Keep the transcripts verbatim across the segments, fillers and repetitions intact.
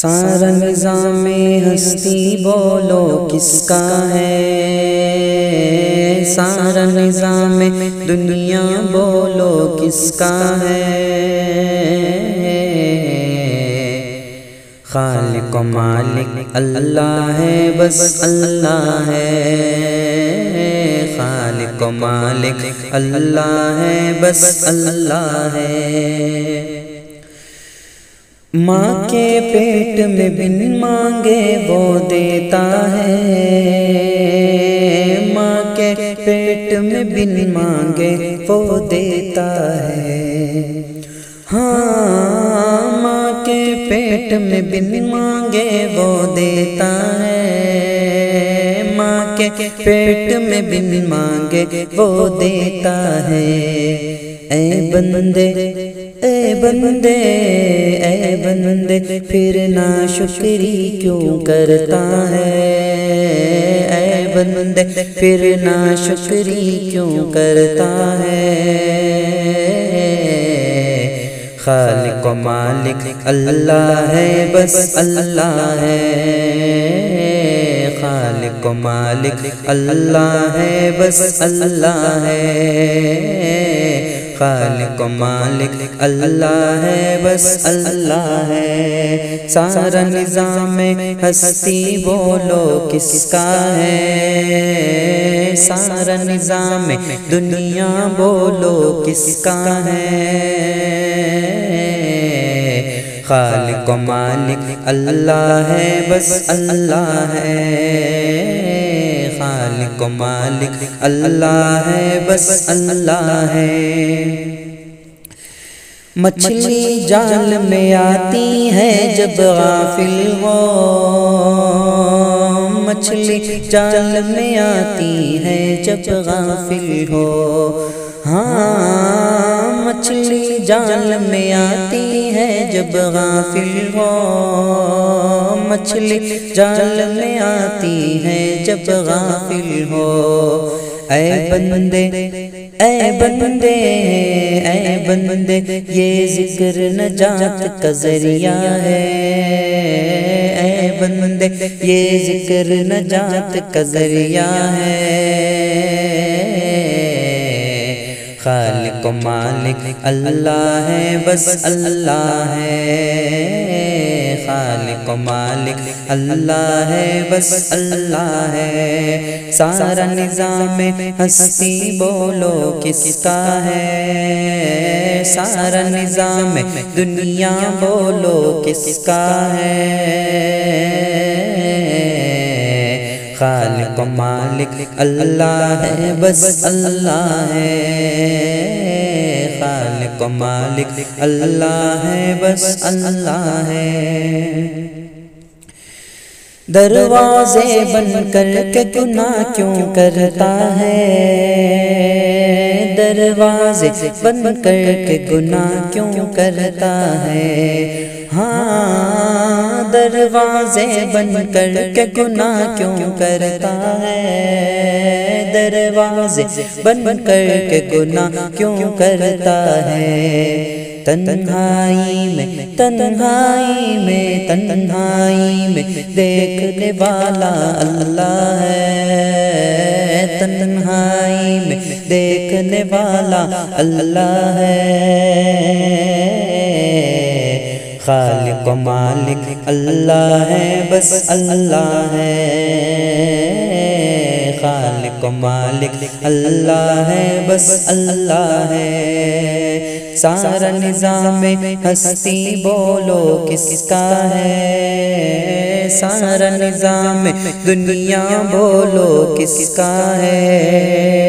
سارا نظام ہستی بولو کس کا ہے، سارا نظام دنیا بولو کس کا ہے۔ خالق و مالک اللہ ہے، بس اللہ ہے۔ خالق و مالک اللہ ہے، بس اللہ ہے۔ ماں کے پیٹ میں بن مانگے وہ دیتا ہے، ماں کے پیٹ میں بن مانگے وہ دیتا ہے۔ ہاں ماں کے پیٹ میں بن مانگے وہ دیتا ہے، ماں کے پیٹ میں بن مانگے وہ دیتا ہے۔ اے بندے اے بندے اے بندے پھر ناشکری کیوں کرتا ہے، اے بندے پھر ناشکری کیوں کرتا ہے۔ خالق و مالک اللہ ہے، بس اللہ ہے۔ خالق و مالک اللہ ہے، بس اللہ ہے۔ خالق و مالک اللہ ہے، بس اللہ ہے۔ سارا نظام ہستی بولو کس کا ہے، سارا نظام دنیا بولو کس کا ہے۔ خالق و مالک اللہ ہے، بس اللہ ہے۔ خالق و مالک اللہ ہے، بس اللہ ہے۔ مچھلی جال میں آتی ہے جب غافل ہو، مچھلی جال میں آتی ہے جب غافل ہو۔ ہاں مچھلی جال میں آتی ہے جب غافل ہو، مچھلی جال میں آتی ہے جب غافل ہو۔ اے بندے اے بندے اے بندے یہ ذکر نجات کا ذریعہ ہے، اے بندے یہ ذکر نجات کا ذریعہ ہے۔ خالق و مالک اللہ ہے، بس اللہ ہے۔ خالق و مالک اللہ ہے، بس اللہ ہے۔ سارا نظام ہستی بولو کس کا ہے، سارا نظام دنیا بولو کس کا ہے۔ خالق و مالک اللہ ہے، بس اللہ ہے۔ خالق و مالک اللہ ہے، بس اللہ ہے۔ دروازے بند کر کے گناہ کیوں کرتا ہے، دروازے بند کر کے گناہ کیوں کرتا ہے۔ ہاں دروازے بند کر کے گناہ کیوں کرتا ہے، دروازے بند کر کے گناہ کیوں کرتا ہے۔ تنہائی میں تنہائی میں تنہائی میں دیکھنے والا اللہ ہے، تنہائی میں دیکھنے والا اللہ ہے۔ خالق و مالک اللہ ہے، بس اللہ ہے۔ خالق و مالک اللہ ہے، بس اللہ ہے۔ سارا نظام ہستی بولو کس کا ہے، سارا نظام دنیا بولو کس کا ہے۔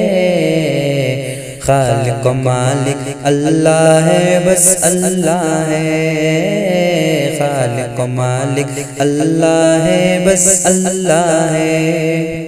خالق و مالک اللہ ہے، بس اللہ ہے۔ خالق و مالک اللہ ہے، بس اللہ ہے۔